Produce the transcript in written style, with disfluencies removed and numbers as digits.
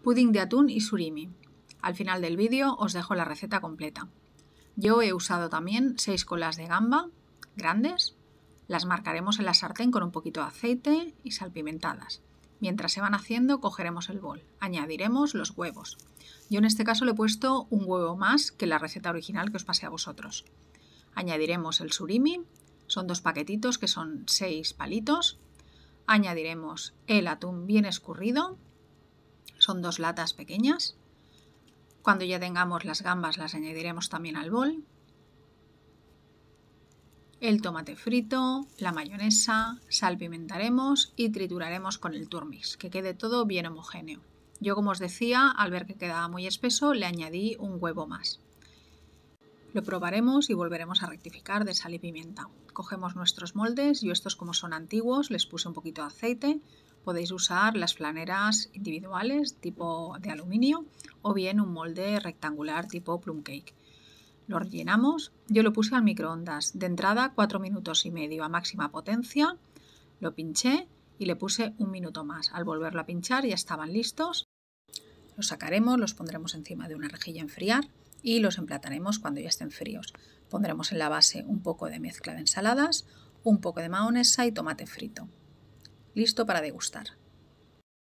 Pudín de atún y surimi. Al final del vídeo os dejo la receta completa. Yo he usado también 6 colas de gamba grandes. Las marcaremos en la sartén con un poquito de aceite y salpimentadas. Mientras se van haciendo, cogeremos el bol. Añadiremos los huevos. Yo en este caso le he puesto un huevo más que la receta original que os pasé a vosotros. Añadiremos el surimi. Son 2 paquetitos que son 6 palitos. Añadiremos el atún bien escurrido. Son 2 latas pequeñas. Cuando ya tengamos las gambas las añadiremos también al bol. El tomate frito, la mayonesa, salpimentaremos y trituraremos con el turmix, que quede todo bien homogéneo. Yo, como os decía, al ver que quedaba muy espeso, le añadí un huevo más. Lo probaremos y volveremos a rectificar de sal y pimienta. Cogemos nuestros moldes, yo estos como son antiguos les puse un poquito de aceite. Podéis usar las flaneras individuales tipo de aluminio o bien un molde rectangular tipo plum cake. Lo rellenamos, yo lo puse al microondas, de entrada 4 minutos y medio a máxima potencia, lo pinché y le puse 1 minuto más. Al volverlo a pinchar ya estaban listos. Los sacaremos, los pondremos encima de una rejilla a enfriar y los emplataremos cuando ya estén fríos. Pondremos en la base un poco de mezcla de ensaladas, un poco de mayonesa y tomate frito. Listo para degustar.